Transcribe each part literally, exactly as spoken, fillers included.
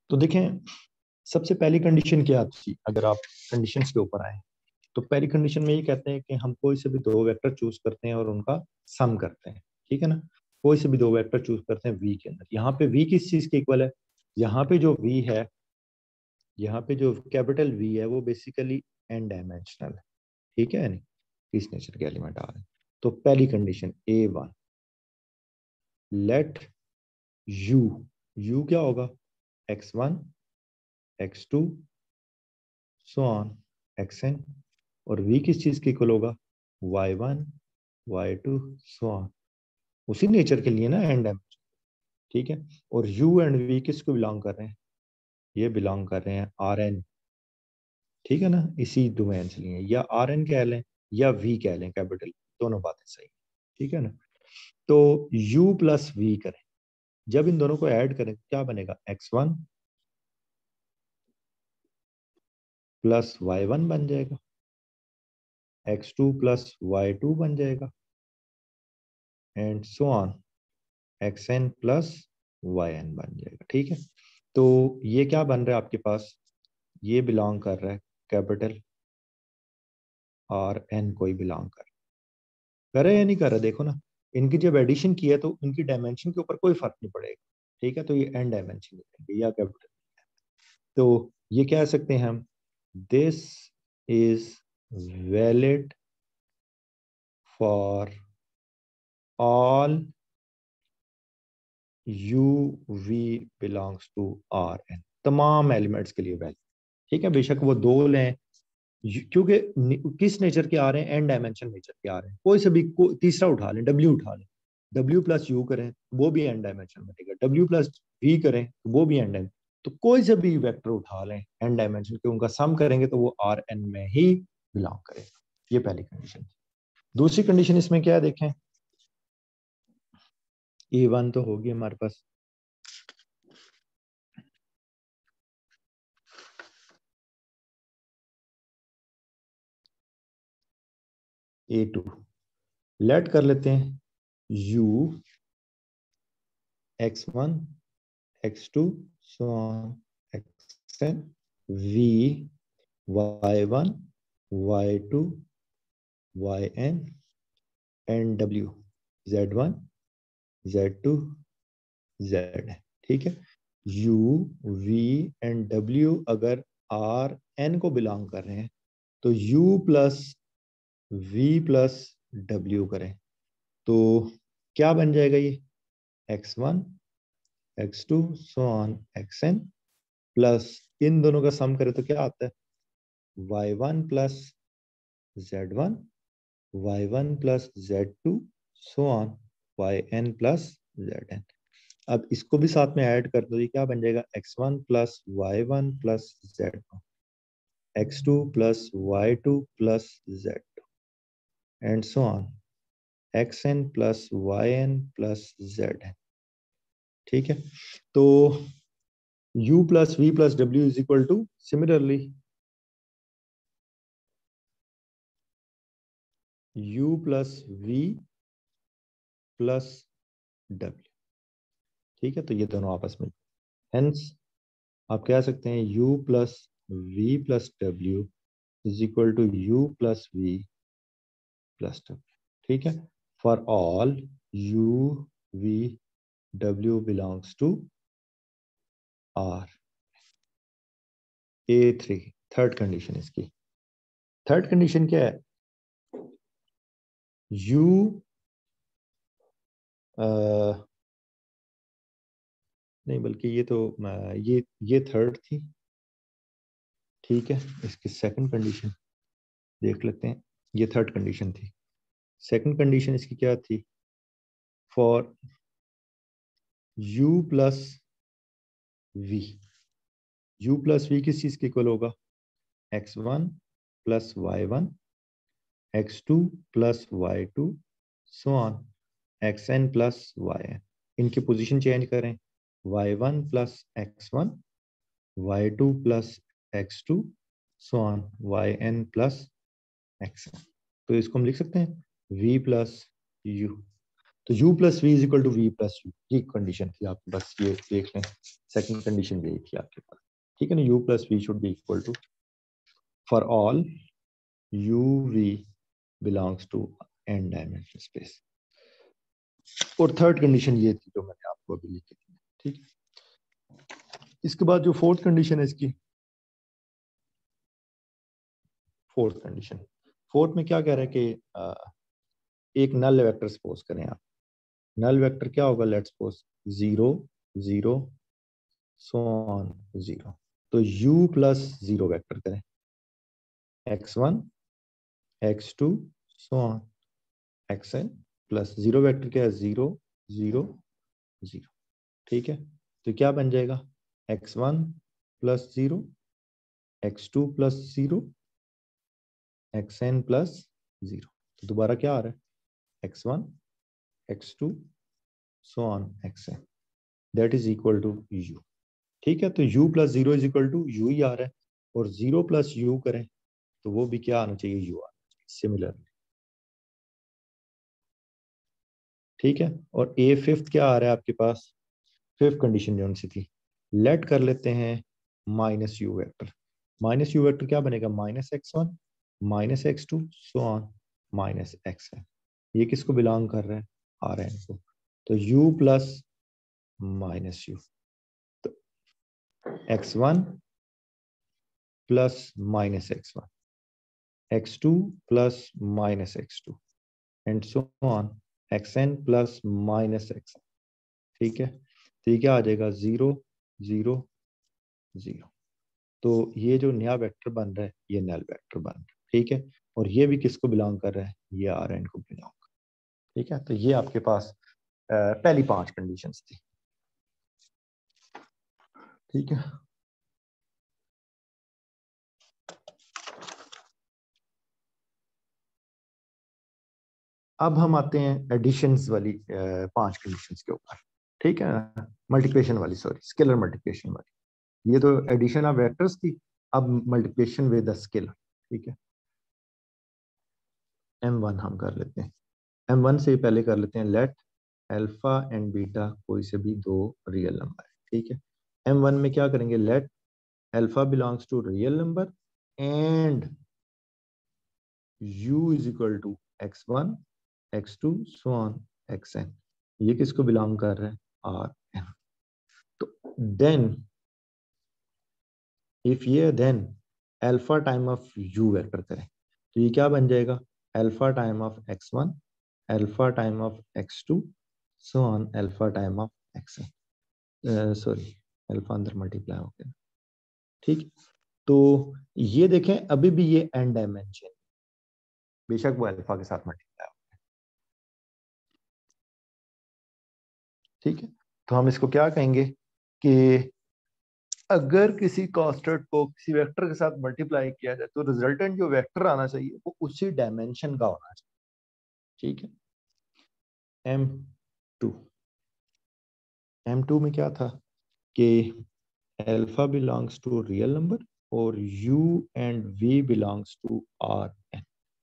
तो देखें, सबसे पहली कंडीशन क्या थी? अगर आप कंडीशंस के ऊपर आए तो पहली कंडीशन में ये कहते हैं कि हम कोई से भी दो वेक्टर चूज करते हैं और उनका सम करते हैं। ठीक है ना? कोई से भी दो वेक्टर चूज करते हैं वी के अंदर। यहाँ पे वी किस चीज के इक्वल है? यहाँ पे जो वी है, यहाँ पे जो कैपिटल वी है वो बेसिकली एन डायमेंशनल है। ठीक है नहीं? इस नेचर के एलिमेंट आ रहे हैं। तो पहली condition A one, let u, you क्या होगा? X one, x two, so on x n. और v किस चीज के इक्वल होगा? Y one, Y two, so on. उसी नेचर के लिए ना एंड डायमेंशन। ठीक है? और u एंड v किसको बिलोंग कर रहे हैं? ये बिलोंग कर रहे हैं आर एन। ठीक है ना? इसी डोमेन से लिए, या आर एन कह लें या v कह लें कैपिटल, दोनों बातें सही। ठीक है ना? तो u प्लस v करें, जब इन दोनों को ऐड करें क्या बनेगा? X one plus y one बन जाएगा, x two plus y two बन जाएगा, and so on x N plus y n बन जाएगा। ठीक है? तो ये क्या बन रहा है आपके पास? ये बिलोंग कर रहा है कैपिटल और एन को ही बिलोंग कर कर रहा है या नहीं कर रहा? देखो ना, इनकी जब एडिशन की है तो इनकी डायमेंशन के ऊपर कोई फर्क नहीं पड़ेगा। ठीक है? तो ये एन डायमेंशन देंगे या कैपिटल। तो ये कह सकते हैं हम, this is valid for all you we belongs to R n, तमाम एलिमेंट्स के लिए वैलिड। ठीक है? बेशक वो दो लें, क्योंकि किस नेचर के आ रहे हैं? एन डायमेंशन नेचर के आ रहे हैं। कोई से भी को, तीसरा उठा लें, डब्ल्यू उठा लें, डब्ल्यू प्लस यू करें वो भी एन डायमेंशन बनेगा, डब्ल्यू प्लस वी करें वो भी एन डायमेंशन। तो कोई से भी वेक्टर उठा लें एन डायमेंशन के, उनका सम करेंगे तो वो आर एन में ही बिलोंग करेगा। ये पहली कंडीशन। दूसरी कंडीशन इसमें क्या है देखें, ए वन तो होगी हमारे पास, ए टू लेट कर लेते हैं u x one, x two, so on xn, v y one, Y two, yn and w z one, z two, z। ठीक है? u, v एंड w अगर r n को बिलोंग कर रहे हैं तो u plus v plus w करें तो क्या बन जाएगा? ये x one, x two, so on xn plus इन दोनों का सम करें तो क्या आता है? Y one plus z one, y one plus z two, so on y n plus z n. अब इसको भी साथ में ऐड कर दो, ये क्या बन जाएगा? X one plus y one plus z one, x two plus y two plus z two, and so on x N plus y n plus z n. ठीक है? तो u plus v plus w is equal to, similarly u plus v plus w। ठीक है? तो ये दोनों आपस में, हेंस आप कह सकते हैं u plus we plus W is equal to you plus we plus W. ठीक है? For all u v w belongs to r। A three, third condition इसकी। थर्ड कंडीशन क्या है? u uh, नहीं, बल्कि ये तो ये ये थर्ड थी। ठीक है? इसकी सेकंड कंडीशन देख लेते हैं। ये थर्ड कंडीशन थी। सेकंड कंडीशन इसकी क्या थी? For u plus v, u plus v किस चीज के इक्वल होगा? X one plus y one, x two plus y two, so on x N plus y n. इनकी पोजीशन चेंज करें, y one plus x one, Y two plus x two, so on y n plus x N. तो इसको हम लिख सकते हैं v plus u। तो u plus v is equal to v plus u, ये condition थी आपके पास, ये देख लें सेकंड कंडीशन यही थी आपके पास, ठीक है ना। u plus v should be equal to for all u v belongs to n dimensional space. और थर्ड कंडीशन ये थी जो मैंने आपको अभी लिखी थी, ठीक है। इसके बाद जो फोर्थ कंडीशन है इसकी, फोर्थ कंडीशन, फोर्थ में क्या कह रहे हैं कि आ, एक नल वेक्टर सपोज करें आप, नल वेक्टर क्या होगा, let's suppose zero zero so on zero, तो u प्लस जीरो वेक्टर करें, x one x two so on xn plus zero vector क्या है, जीरो जीरो जीरो, ठीक है। तो क्या बन जाएगा, x one plus zero, x two plus zero, xn plus zero. तो दोबारा क्या आ रहा है, x one x two so on xn, that is equal to u, ठीक है। तो u plus zero is equal to u ही आ रहा है, और जीरो प्लस u करें तो वो भी क्या आना चाहिए, u आना चाहिए सिमिलर, ठीक है। और ए फिफ्थ क्या आ रहा है आपके पास, फिफ्थ कंडीशन जो सी थी, लेट कर लेते हैं minus u vector, minus u vector क्या बनेगा, minus x one minus x two so on minus x है, ये किसको बिलोंग कर रहा है, आर एन को। तो u प्लस माइनस यू, तो x one plus minus x one, x two plus minus x two, and so on xn plus minus xn, ठीक है। तो ये क्या आ जाएगा, जीरो जीरो जीरो। तो ये जो नया वेक्टर बन रहा है ये नल वेक्टर बन रहा है, ठीक है। और ये भी किसको बिलोंग कर रहा है, ये आर एन को बिलोंग कर रहा है, ठीक है। तो ये आपके पास आ, पहली पांच कंडीशंस थी, ठीक है। अब हम आते हैं एडिशंस वाली आ, पांच कंडीशंस के ऊपर, ठीक है, मल्टीप्लिकेशन वाली, सॉरी स्केलर मल्टीप्लिकेशन वाली। ये तो एडिशन ऑफ वेक्टर्स थी, अब मल्टीप्लिकेशन विद द स्केलर, ठीक है। एम वन हम कर लेते हैं, एम वन से पहले कर लेते हैं, लेट अल्फा एंड बीटा कोई से भी दो रियल नंबर है, ठीक है। एम वन में क्या करेंगे, let alpha belongs to real number and u is equal to x one x two so on xn, ये किसको बिलोंग कर रहा है, आर एन। तो देन इफ ये then alpha time of u vector करें तो ये क्या बन जाएगा, alpha time of x one alpha time of x two so on alpha time of xn, sorry alpha अंदर मल्टीप्लाई हो गया, ठीक। तो ये देखें अभी भी ये एन डायमेंशन, बेशक वो अल्फा के साथ मल्टीप्लाई हो, ठीक है। तो हम इसको क्या कहेंगे कि अगर किसी कांस्टेंट को किसी वेक्टर के साथ मल्टीप्लाई किया जाए तो रिजल्टेंट जो वेक्टर आना चाहिए वो उसी डायमेंशन का होना चाहिए, ठीक है। एम टू, एम टू में क्या था कि alpha belongs to real number और u and v belongs to R n,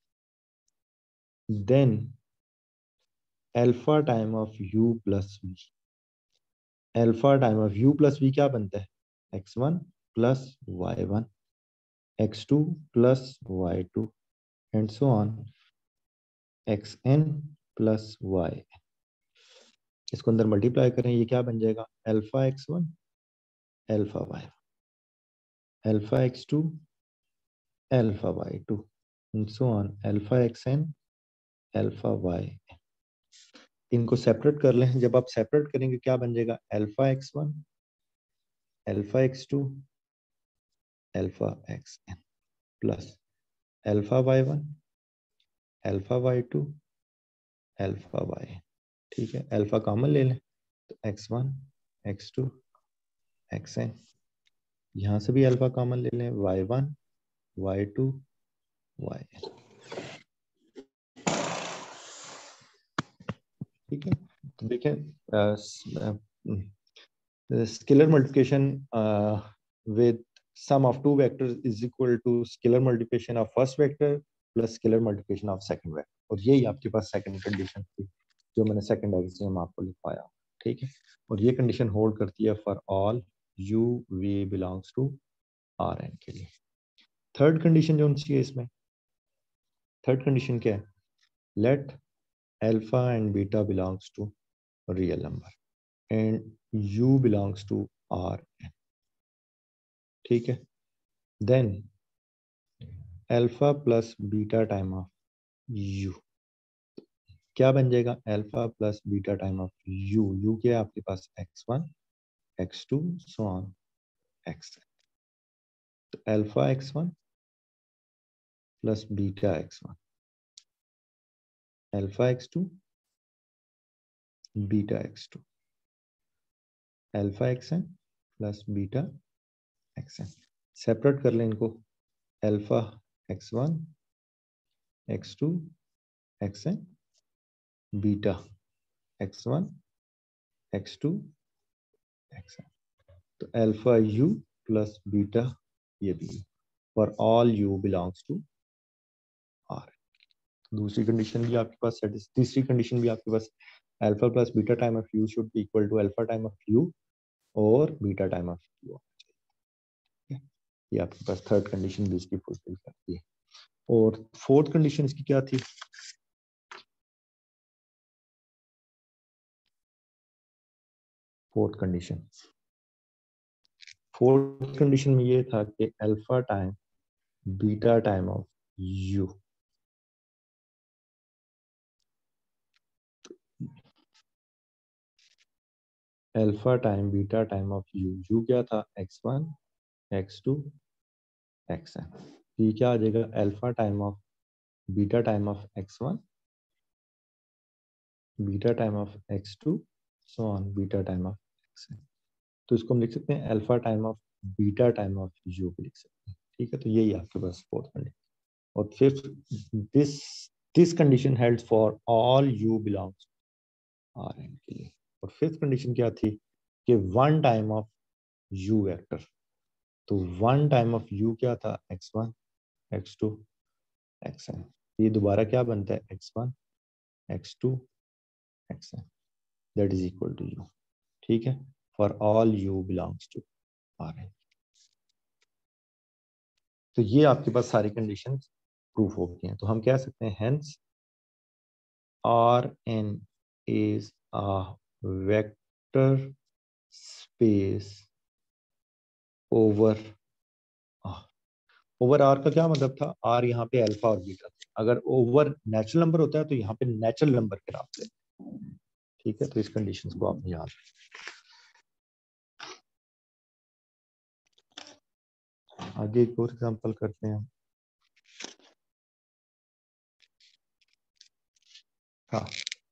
then alpha time of u plus v, alpha time of u plus v क्या बनता है, x one plus y one x two plus y two and so on xn plus y. इसको अंदर multiply करें, ये क्या बन जाएगा, alpha x one alpha y alpha x two alpha Y two and so on alpha X N alpha Y. इनको separate कर लें, जब आप सेपरेट करेंगे क्या बन जाएगा, alpha x one alpha x two alpha X N plus alpha Y one alpha Y two alpha Y, ठीक है। अल्फा कॉमन ले लें तो x one x two xn, यहाँ से भी अल्फा कॉमन ले लें, Y one Y two Y, ठीक है। तो देखें scalar multiplication with sum of two vectors is equal to scalar multiplication of first vector plus scalar multiplication of second vector, और यही आपके पास सेकंड कंडीशन थी। जो मैंने सेकंड एक्सियम आपको लिखवाया, ठीक है। और ये कंडीशन होल्ड करती है for all you we belongs to R N के लिए। थर्ड कंडीशन जो सी है इसमें, थर्ड कंडीशन क्या है, let alpha and beta belongs to real number and U belongs to R N, ठीक है। Then alpha plus beta time of U क्या बन जाएगा, alpha plus beta time of U, you क्या है आपके पास X one x two so on X, तो alpha x one plus beta X one, alpha x two beta X two, alpha X N plus beta X N. Separate कर लें इनको, alpha x one x two X N, beta X one x two X N, तो alpha U plus beta ये भी for all U belongs to R. दूसरी condition भी आपके पास, तीसरी कंडीशन भी आपके पास, alpha plus beta time of U should be equal to alpha time of U और बीटा टाइम ऑफ यू, ये आपके पास थर्ड कंडीशन भी इसकी फुलफिल करती है। और फोर्थ कंडीशन इसकी क्या थी, फोर्थ कंडीशन फोर्थ कंडीशन में ये था कि alpha time beta time of U, alpha time beta time of U, you क्या था X one x two X N, ये क्या आ जाएगा alpha time of beta time of x one beta time of x two so on beta time of X N. तो इसको हम लिख सकते हैं alpha time of beta time of U भी लिख सकते हैं, ठीक है। तो यही आपके पास फोर्थ कंडीशन। और fifth, this this condition held for all U belongs R N के लिए। और फिफ्थ कंडीशन क्या थी कि one time of U vector, तो वन टाइम ऑफ यू क्या था X one x two X N, ये दोबारा क्या बनता है x one x two X N, that is equal to U, ठीक है, for all U belongs to R N. तो ये आपके पास सारी कंडीशन प्रूफ हो गई हैं। तो हम कह सकते हैं hence R N is a vector space over, over R का क्या मतलब था, आर यहाँ पे अल्फा और बीटा, अगर ओवर नेचुरल नंबर होता है तो यहाँ पे नेचुरल नंबर के नाम ले, ठीक है। तो इस कंडीशन को आपने याद रखना। आगे एक और एग्जांपल करते हैं। हाँ,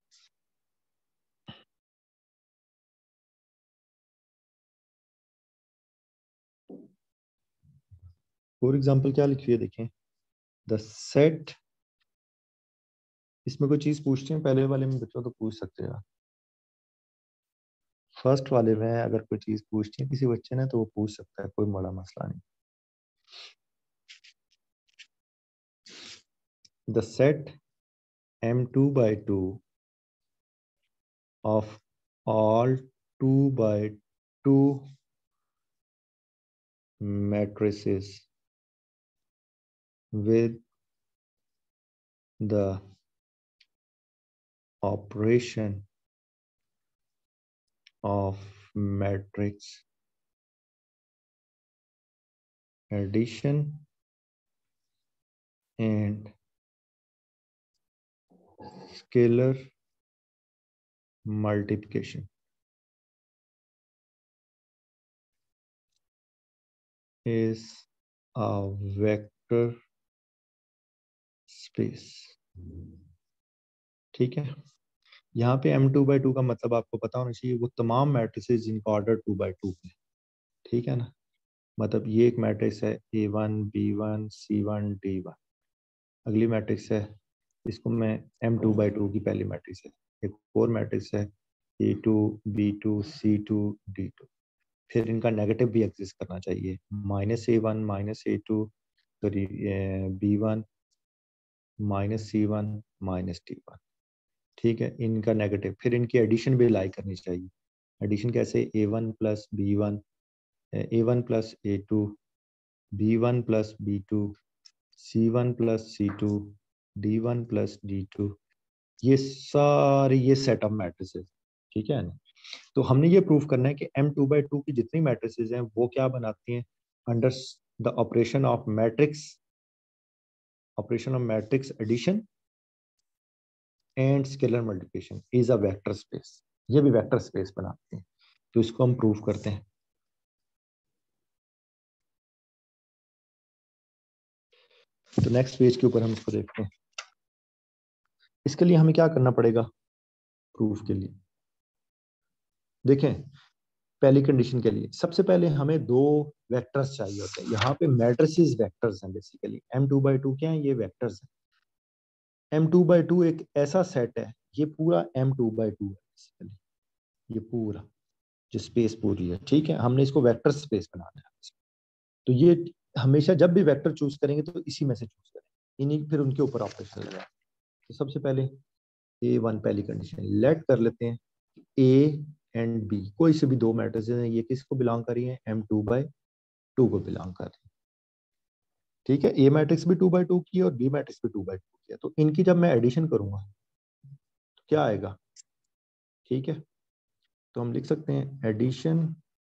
और एग्जांपल क्या लिखी है देखें, द सेट, इसमें कोई चीज पूछते हैं पहले वाले में बच्चों तो पूछ सकते हैं, फर्स्ट वाले में अगर कोई चीज पूछती है किसी बच्चे ने तो वो पूछ सकता है, कोई बड़ा मसला नहीं। The set M two by two of all two by two matrices with the operation of matrix addition and scalar multiplication is a vector space, ठीक है। यहाँ पे एम टू बाई टू का मतलब आपको पता होना चाहिए वो तमाम मैट्रिसेस जिनका ऑर्डर टू बाई टू है, ठीक है ना। मतलब ये एक मैट्रिक्स है A one B one C one D one, अगली मैट्रिक्स है इसको मैं एम टू बाई टू की पहली मैट्रिक्स है, एक और मैट्रिक्स है A two B two C two D two, फिर इनका नेगेटिव भी एग्जिस्ट करना चाहिए, minus A one minus A two sorry B one minus C one minus D one, ठीक है, इनका नेगेटिव, फिर इनकी एडिशन भी लाई करनी चाहिए। एडिशन कैसे, A one plus B one, A one plus A two, B one plus B two, C one plus C two, D one plus D two, ये सारे ये सेट ऑफ मैट्रिसेस। ठीक है ना। तो हमने ये प्रूव करना है कि एम टू बाई टू की जितनी मैट्रिसेस हैं वो क्या बनाती हैं, under the operation of matrix, operation of matrix addition and scalar multiplication is a vector space. ये भी वेक्टर स्पेस बनाते हैं। तो इसको हम प्रूव करते हैं। तो नेक्स्ट पेज के ऊपर हम इसको देखते हैं। इसके लिए हमें क्या करना पड़ेगा प्रूफ के लिए, देखें। पहली कंडीशन के लिए सबसे पहले हमें दो वेक्टर्स चाहिए होते हैं। यहाँ पे मैट्रिसेस वेक्टर्स हैं basically. M two by two क्या है, ये वेक्टर्स हैं। एम टू बाई टू एक ऐसा सेट है, ये पूरा एम टू बाई टू है बेसिकली, ये पूरा जो स्पेस पूरी है। ठीक है, हमने इसको वेक्टर स्पेस बनाना है। तो ये हमेशा जब भी वेक्टर चूज करेंगे तो इसी में से चूज करें, इन्हीं फिर उनके ऊपर ऑपरेशन लगाएं। तो सबसे पहले ए वन पहली कंडीशन लेट कर लेते हैं, ए एंड बी कोई से भी दो मैट्रिसेस हैं, ये किसको बिलोंग कर रही है, एम टू बाई टू को बिलोंग कर रही है। ठीक है, ए मैट्रिक्स भी टू बाई टू की है और बी मैट्रिक्स भी टू बाई टू की है। तो इनकी जब मैं एडिशन करूंगा तो क्या आएगा, ठीक है। तो हम लिख सकते हैं addition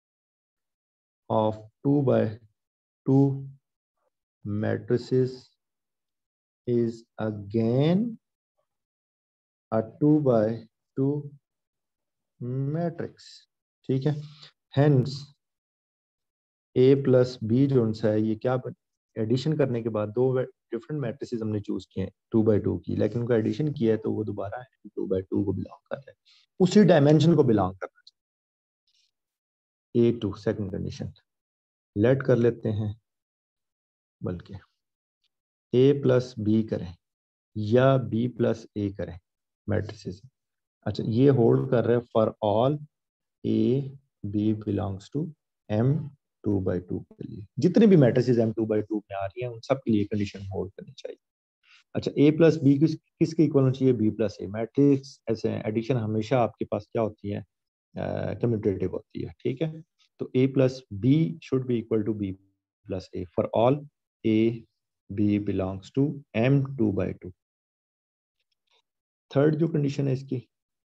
of two by two matrices is again a two by two matrix. ठीक है, हेंस ए प्लस बी जो है ये क्या, एडिशन करने के बाद दो डिफरेंट मैट्रिसेस हमने चूज किए हैं टू बाई टू की, लेकिन उनका एडिशन किया है तो वो दोबारा टू बाई टू को बिलोंग कर रहे हैं, उसी डायमेंशन को बिलोंग करना चाहिए। A two second condition let कर लेते हैं, बल्कि ए प्लस बी करें या बी प्लस ए करें मैट्रिसेस। अच्छा, ये होल्ड कर रहे हैं for all A B belongs to M two by two के लिए। जितने भी matrices M two by two में आ रही हैं उन सब के लिए कंडीशन होल्ड करनी चाहिए। अच्छा, ए प्लस बी किस किसके इक्वल होना चाहिए, बी प्लस ए। मैट्रिक्स ऐसे एडिशन हमेशा आपके पास क्या होती है, कम्यूटेटिव uh, होती है। ठीक है, तो A plus B should be equal to B plus A for all A B belongs to M two by two. Third जो कंडीशन है इसकी,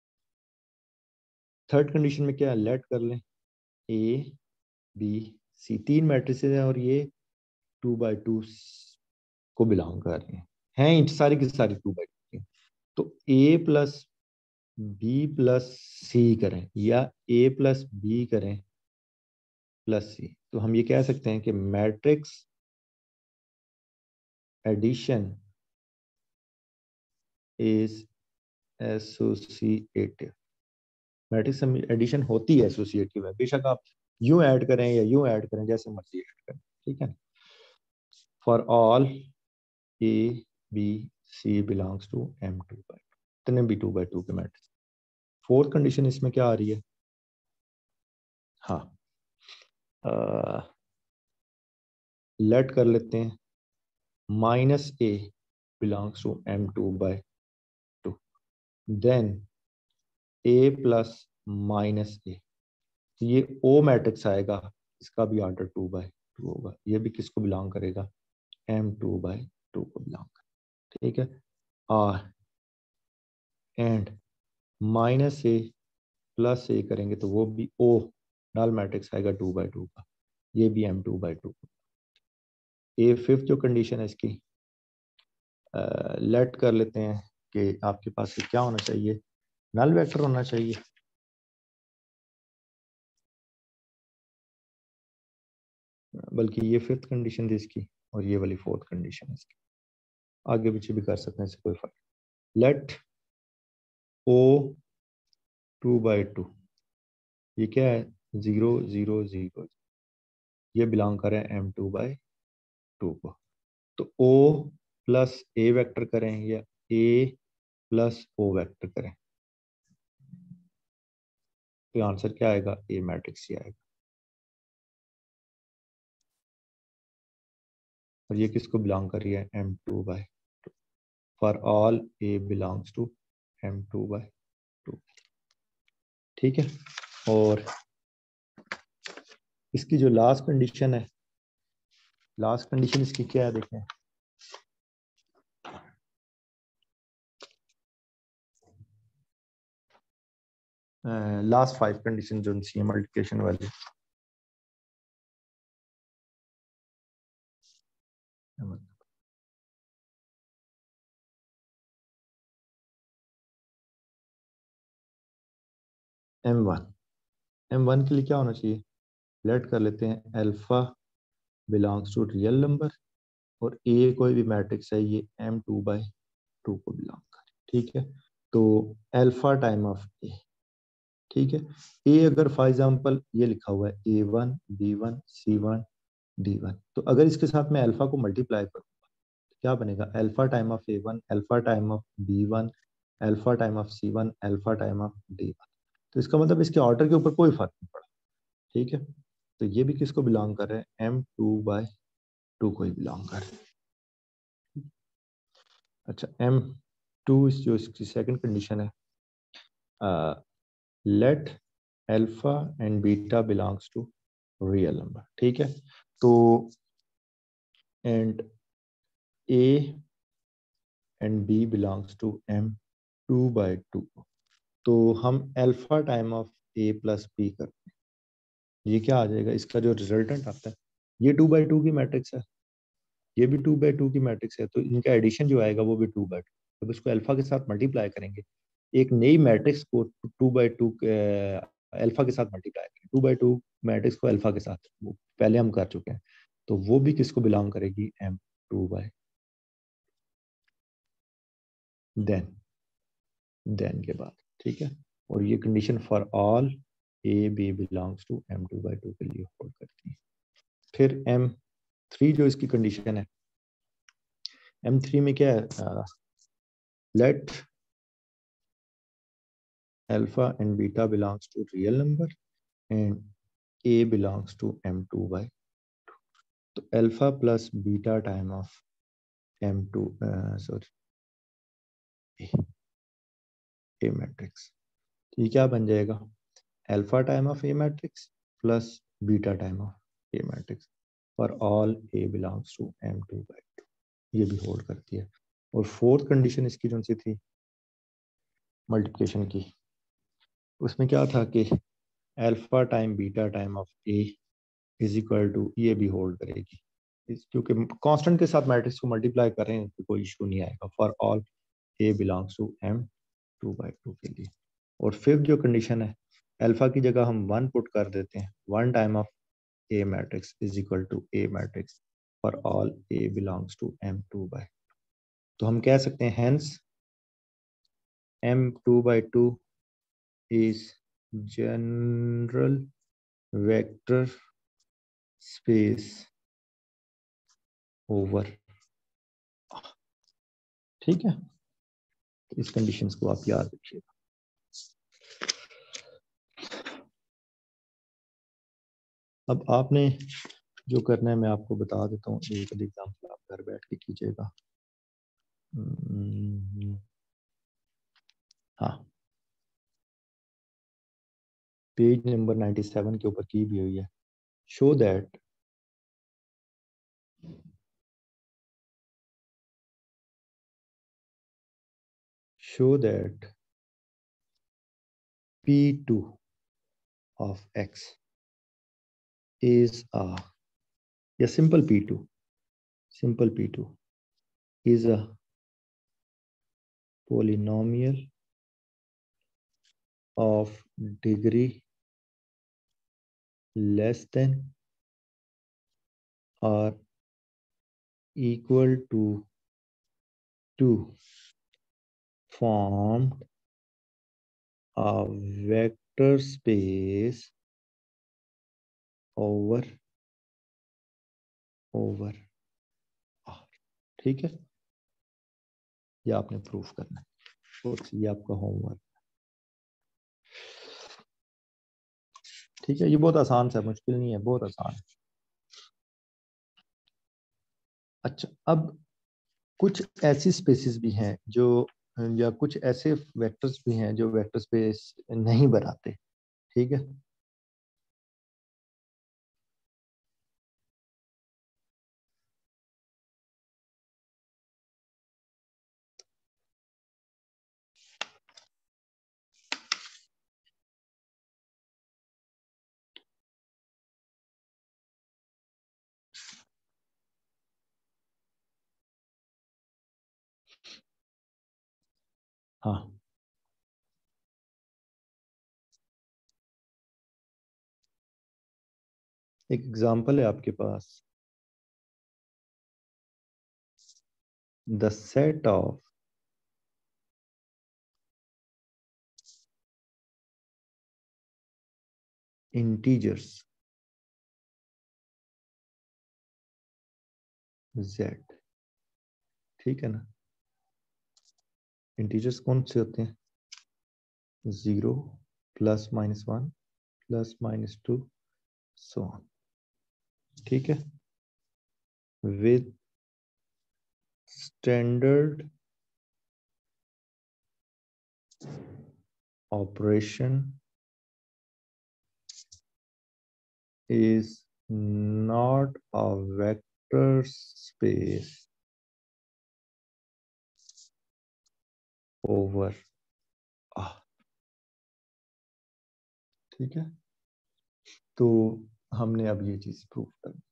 थर्ड कंडीशन में क्या है, लेट कर लें ए बी सी तीन मैट्रिसेस हैं और ये टू बाई टू को बिलोंग कर रहे हैं हैं सारी की सारी टू बाई टू की। तो A plus B plus C करें या ए प्लस बी करें प्लस सी, तो हम ये कह सकते हैं कि matrix addition is associative. Matrix addition होती है एसोसिएटिव है, बेशक आप यूं ऐड करें या यूं ऐड करें, जैसे मर्जी ऐड करें। ठीक है, for all A B C belongs to M two by two, इतने भी टू बाई टू के मैट्रिक्स। फोर्थ कंडीशन इसमें क्या आ रही है, हाँ लेट कर लेते हैं minus A belongs to M two by two, then A plus minus A, ये ओ मैट्रिक्स आएगा, इसका भी ऑर्डर टू बाई टू होगा। ये भी किसको बिलोंग करेगा, एम टू बाई टू को बिलोंग करेगा। ठीक है, or and minus A plus A करेंगे तो वो भी ओ डाल मैट्रिक्स आएगा टू बाई टू का, ये भी M two by two. A fifth जो कंडीशन है इसकी, लेट कर लेते हैं कि आपके पास क्या होना चाहिए, नल वेक्टर होना चाहिए। बल्कि ये फिफ्थ कंडीशन थी इसकी और ये वाली फोर्थ कंडीशन है इसकी, आगे पीछे भी कर सकते हैं, इससे कोई फर्क। Let O two by two, ये क्या है, जीरो जीरो जीरो, ये बिलोंग करे एम टू बाई टू को। तो ओ प्लस ए वेक्टर करें या ए प्लस ओ वेक्टर करें, तो आंसर क्या आएगा, ए मैट्रिक्स ही आएगा। और ये किसको बिलोंग कर रही है, M two by two for all A belongs to M two by two. ठीक है, और इसकी जो लास्ट कंडीशन है, लास्ट कंडीशन इसकी क्या है देखें, लास्ट फाइव कंडीशन जो सी है मल्टीप्लिकेशन वाली, एम वन, एम वन के लिए क्या होना चाहिए, लेट कर लेते हैं alpha belongs to real number, और ए कोई भी मैट्रिक्स है ये एम टू बाई टू को बिलोंग करे। ठीक है, तो अल्फा टाइम ऑफ ए, ठीक है, ए अगर फॉर एग्जांपल ये लिखा हुआ है A one B one C one D one, तो अगर इसके साथ मैं अल्फा को मल्टीप्लाई करूंगा तो क्या बनेगा, alpha time of A one, alpha time of B one, alpha time of C one, alpha time of D one. तो इसका मतलब इसके ऑर्डर के ऊपर कोई फर्क नहीं पड़ा। ठीक है, तो ये भी किसको बिलोंग कर रहे हैं, एम टू बाई टू को ही बिलोंग कर रहे हैं। अच्छा, एम टू जो इसकी सेकंड कंडीशन है, let alpha and beta belongs to real number. ठीक है, तो and A and B belongs to M two by two, तो हम alpha time of A plus B करते हैं, ये क्या आ जाएगा, इसका जो रिजल्टेंट आता है ये टू बाई टू की मैट्रिक्स है, ये भी टू बाई टू की मैट्रिक्स है, तो इनका एडिशन जो आएगा वो भी टू बाई टू। जब इसको अल्फा के साथ मल्टीप्लाई करेंगे, एक नई मैट्रिक्स को टू बाई टू अल्फा के साथ मल्टीप्लाई करें, टू बाई टू मैट्रिक्स को अल्फा के साथ, वो पहले हम कर चुके हैं, तो वो भी किसको बिलोंग करेगी, M two by then then के बाद। ठीक है, और ये condition for all A B belongs to M two by two के लिए होल्ड करती है। फिर एम थ्री जो इसकी कंडीशन है, एम थ्री में क्या है, let alpha and beta belongs to real number and A belongs to M two by, तो alpha plus beta time of M two sorry A matrix, ये क्या बन जाएगा, alpha time of A matrix plus beta time of A matrix for all A belongs to M two by two, ये भी hold करती है। और fourth condition इसकी जो सी थी मल्टीप्लिकेशन की, उसमें क्या था कि alpha time beta time of A is equal to, ये भी होल्ड करेगी, क्योंकि कांस्टेंट के साथ मैट्रिक्स को मल्टीप्लाई करें तो कोई इशू नहीं आएगा, for all A belongs to M two by two के लिए। और फिफ्थ जो कंडीशन है, अल्फा की जगह हम वन पुट कर देते हैं, one time of A matrix is equal to A matrix for all A belongs to M two by, तो हम कह सकते हैं hence M two by two is general vector space over. ठीक है, इस कंडीशंस को आप याद रखिएगा। अब आपने जो करना है मैं आपको बता देता हूँ, एक एग्जाम्पल आप घर बैठ के कीजिएगा। हाँ, पेज नंबर नाइन्टी सेवन के ऊपर की भी हुई है, show that show that P two of x is a, या simple P two, simple P two is a polynomial of degree less than or equal to two, formed a vector space over over R। ठीक है, ये आपने proof करना है, और ये आपका होमवर्क। ठीक है, ये बहुत आसान सा, मुश्किल नहीं है, बहुत आसान है। अच्छा, अब कुछ ऐसी स्पेसिस भी हैं जो या कुछ ऐसे वेक्टर्स भी हैं जो वेक्टर स्पेस नहीं बनाते। ठीक है, हाँ, एक एग्जांपल है आपके पास, the set of integers z। ठीक है ना, इंटीजर्स कौन से होते हैं? Zero, plus minus one, plus minus two, so on. ठीक है, with standard operation is not a vector space over R। ठीक है, तो हमने अब ये चीज प्रूव कर दी।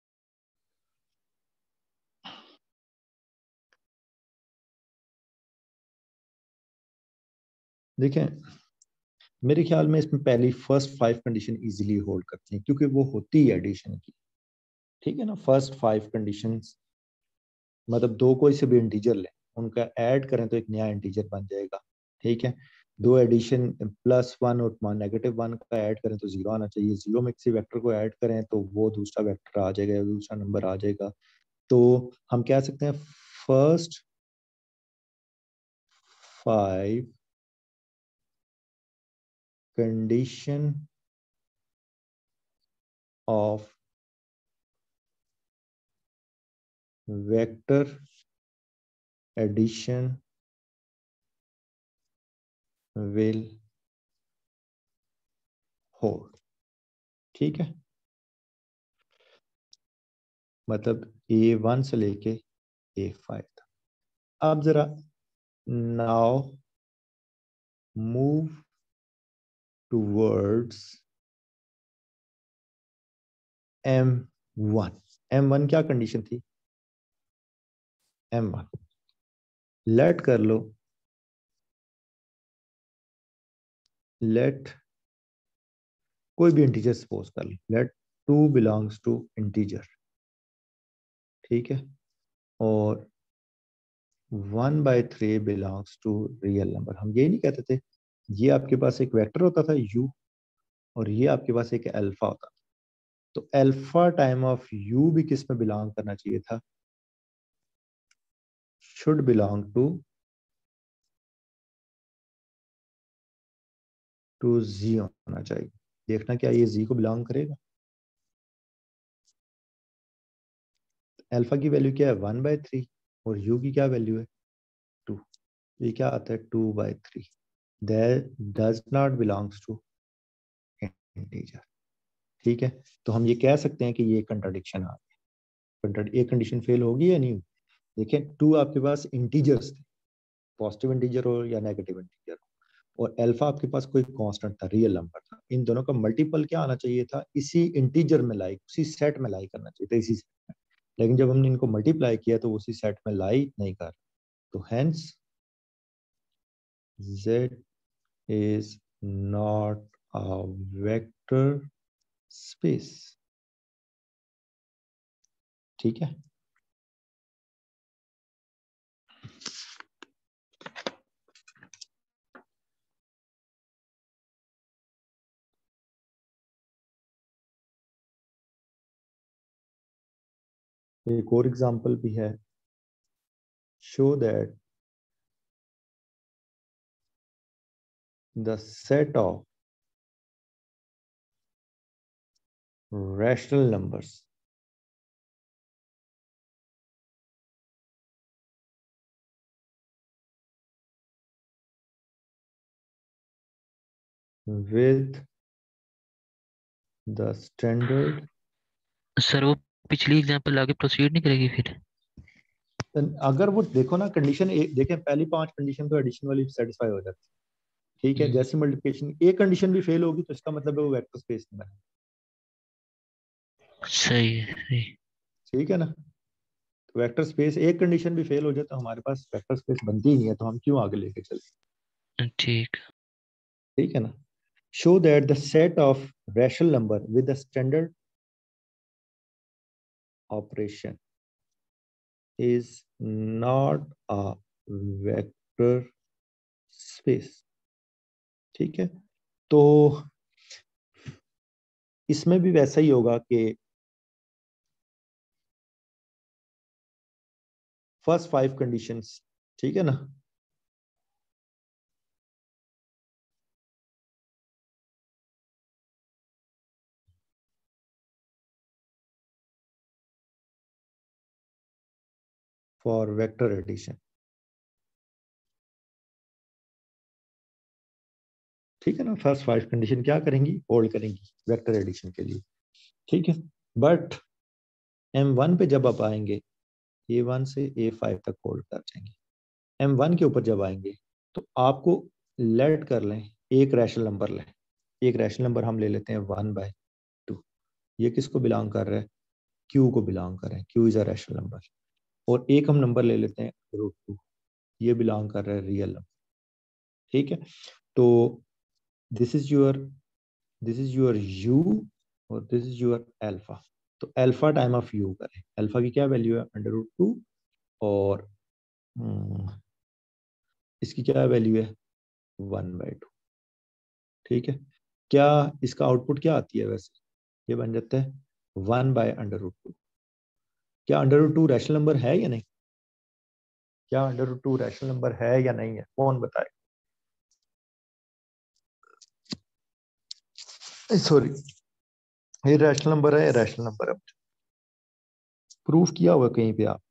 देखें, मेरे ख्याल में इसमें पहली first five condition easily hold करती हैं क्योंकि वो होती है एडिशन की। ठीक है ना, फर्स्ट फाइव कंडीशंस मतलब दो कोई से भी इंटीजर लें, उनका ऐड करें तो एक नया इंटीजर बन जाएगा। ठीक है, दो एडिशन प्लस वन और वन नेगेटिव वन का ऐड करें तो जीरो आना चाहिए, जीरो में किसी वेक्टर को ऐड करें तो वो दूसरा वेक्टर आ जाएगा, दूसरा नंबर आ जाएगा। तो हम कह सकते हैं first five condition of vector addition will hold. ठीक है, मतलब ए वन से लेके ए फाइव तक। अब जरा now move towards M one. M one क्या कंडीशन थी? एम वन लेट कर लो, लेट कोई भी इंटीजर सपोज कर लो, let two belongs to integer. ठीक है, और one by three belongs to real number. हम ये नहीं कहते थे ये आपके पास एक वेक्टर होता था यू और ये आपके पास एक अल्फा होता था, तो अल्फा टाइम ऑफ यू भी किस में बिलोंग करना चाहिए था? Should belong to two Z होना चाहिए। देखना क्या ये जी को बिलोंग करेगा? अल्फा की वैल्यू क्या है? वन बाय थ्री, और यू की क्या वैल्यू है? टू। ये क्या आता है? Two by three. That does not belongs to integer. ठीक है, तो हम ये कह सकते हैं कि ये कंट्राडिक्शन आ गया। एक कंडीशन फेल होगी या नहीं होगी? देखिए, टू आपके पास इंटीजर्स थे, पॉजिटिव इंटीजर हो या नेगेटिव इंटीजर हो, और अल्फा आपके पास कोई कांस्टेंट था, रियल नंबर था। इन दोनों का मल्टीपल क्या आना चाहिए था? इसी इंटीजर में लाई, उसी सेट में लाई करना चाहिए था, इसी सेट में। लेकिन जब हमने इनको मल्टीप्लाई किया तो उसी सेट में लाई नहीं कर, तो hence z is not a vector space। ठीक है, एक और एग्जांपल भी है, show that the set of rational numbers with the standard. Sir वो पिछली एग्जांपल आगे प्रोसीड नहीं करेगी फिर? अगर वो देखो ना कंडीशन एक देखें, पहली पांच कंडीशन तो एडिशन वाली सेटिस्फाई हो जाती है, ठीक है। जैसे मल्टीप्लिकेशन एक कंडीशन भी फेल होगी तो इसका मतलब है वो वेक्टर स्पेस में है, सही है, सही। ठीक है ना। तो वेक्टर स्पेस एक कंडीशन भी फेल हो जाए तो हमारे पास वेक्टर स्पेस बनती ही नहीं है, तो हम क्यों आगे लेके चले, ठीक। ठीक है ना। Show that the set of rational number with the standard operation is not a vector space, ठीक है। तो इसमें भी वैसा ही होगा कि फर्स्ट फाइव कंडीशंस, ठीक है ना, फॉर वेक्टर एडिशन, ठीक है ना। फर्स्ट फाइव कंडीशन क्या करेंगी, होल्ड करेंगी वेक्टर एडिशन के लिए, ठीक है। बट एम वन पे जब आप आएंगे, ए वन से ए फाइव तक होल्ड कर जाएंगे। एम वन के ऊपर जब आएंगे तो आपको लेट कर लें, एक रैशनल नंबर लें, एक रैशनल नंबर हम ले लेते हैं वन बाय टू। ये किसको बिलोंग कर रहा है, क्यू को बिलोंग कर रहे हैं, Q is a rational number. और एक हम नंबर ले लेते हैं रूट टू, ये बिलोंग कर रहा है रियल नंबर, ठीक है। तो this is your this is your U और दिस इज योर अल्फा। तो अल्फा टाइम ऑफ यू करें, अल्फा की क्या वैल्यू है अंडर रूट टू, और हम्म, इसकी क्या वैल्यू है वन बाई टू, ठीक है। क्या इसका आउटपुट क्या आती है वैसे, ये बन जाता है one by under root two. क्या under root two rational number है या नहीं, क्या under root two rational number है या नहीं है, कौन बताए, सॉरी, ये रैशनल नंबर है, रैशनल नंबर है, प्रूफ किया हुआ कहीं पे आप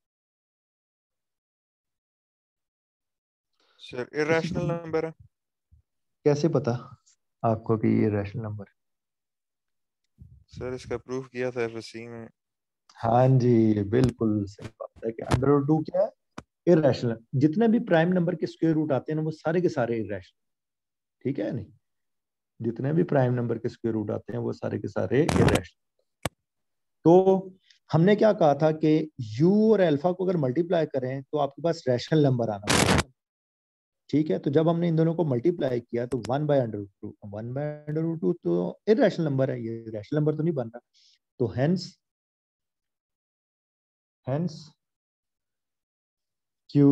सर किसी इरेशनल को, नंबर है। कैसे पता आपको कि ये रैशनल नंबर है? सर इसका प्रूफ किया था एफएससी में। हाँ जी, बिल्कुल सही बात है कि अंडर रूट टू क्या है, इरेशनल। जितने भी प्राइम नंबर के स्क्वायर रूट आते हैं ना वो सारे के सारे इरेशनल, ठीक है नहीं, जितने भी प्राइम नंबर के स्क्वायर रूट आते हैं वो सारे के सारे इरेशनल। तो हमने क्या कहा था कि u और अल्फा को अगर मल्टीप्लाई करें तो आपके पास रैशनल नंबर आना चाहिए, ठीक है। तो जब हमने इन दोनों को मल्टीप्लाई किया तो one by under root two, one by under root two तो इरेशनल नंबर है, ये रैशनल नंबर तो नहीं बन रहा। तो hence hence q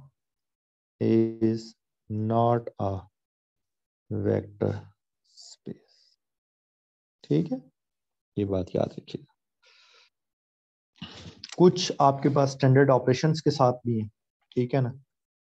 is not a vector space, ठीक है, ये बात याद रखिएगा। कुछ आपके पास स्टैंडर्ड ऑपरेशंस के साथ भी हैं, ठीक है ना,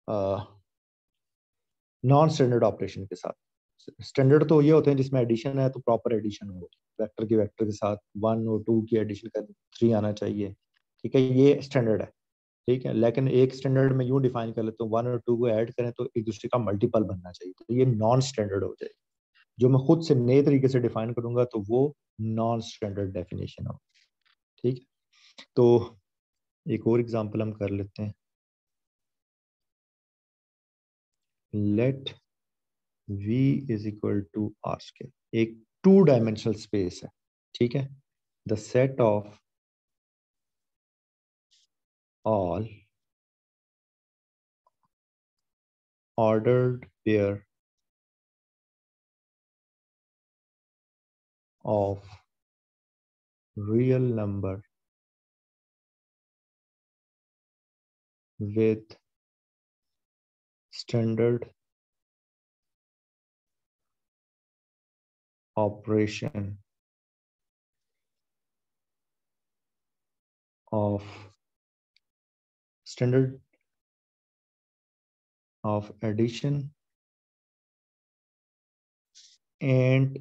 नॉन स्टैंडर्ड ऑपरेशन के साथ। स्टैंडर्ड तो ये होते हैं जिसमें एडिशन है तो प्रॉपर एडिशन हो, वेक्टर की वेक्टर के साथ वन और टू की एडिशन कर थ्री आना चाहिए, ठीक है, ये स्टैंडर्ड है, ठीक है। लेकिन एक स्टैंडर्ड में यूं डिफाइन कर लेते हैं वन और टू को ऐड करें तो एक दूसरे का मल्टीपल बनना चाहिए, तो ये नॉन स्टैंडर्ड हो जाएगी। जो मैं खुद से नए तरीके से डिफाइन करूंगा तो वो नॉन स्टैंडर्ड डेफिनेशन हो, ठीक है। तो एक और एग्जांपल हम कर लेते हैं, let v is equal to R square, एक टू डायमेंशनल स्पेस है, ठीक है। The set of all ordered pair of real number with standard operation of standard of addition and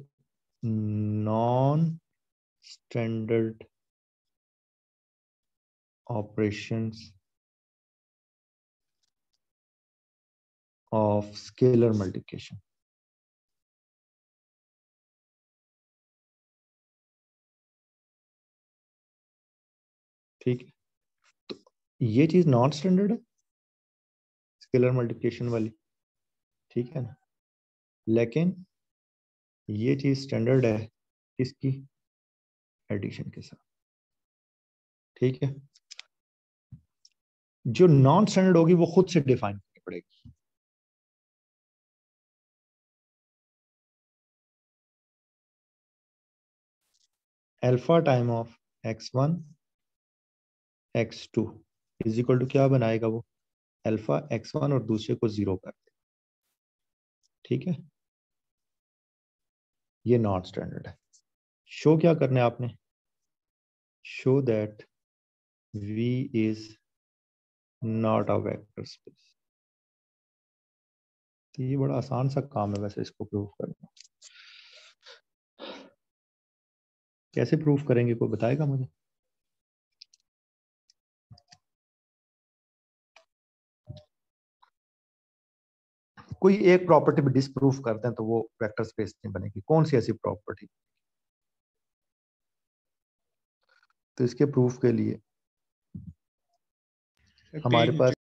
non-standard operations of scalar multiplication, ठीक है, तो ये चीज non standard है स्केलर मल्टीप्लिकेशन वाली, ठीक है ना, लेकिन ये चीज स्टैंडर्ड है किसकी, एडिशन के साथ, ठीक है। जो नॉन स्टैंडर्ड होगी वो खुद से डिफाइन करनी पड़ेगी। Alpha time of x one x two is equal to क्या बनाएगा वो, अल्फा एक्स वन और दूसरे को जीरो कर दे, ठीक है। ये नॉन स्टैंडर्ड है। शो क्या करना है आपने, show that V is not a vector space। तो ये बड़ा आसान सा काम है वैसे इसको प्रूव करना। कैसे प्रूव करेंगे कोई बताएगा मुझे? कोई एक प्रॉपर्टी भी डिसप्रूव करते हैं तो वो वेक्टर स्पेस नहीं बनेगी, कौन सी ऐसी प्रॉपर्टी? तो इसके प्रूफ के लिए हमारे पास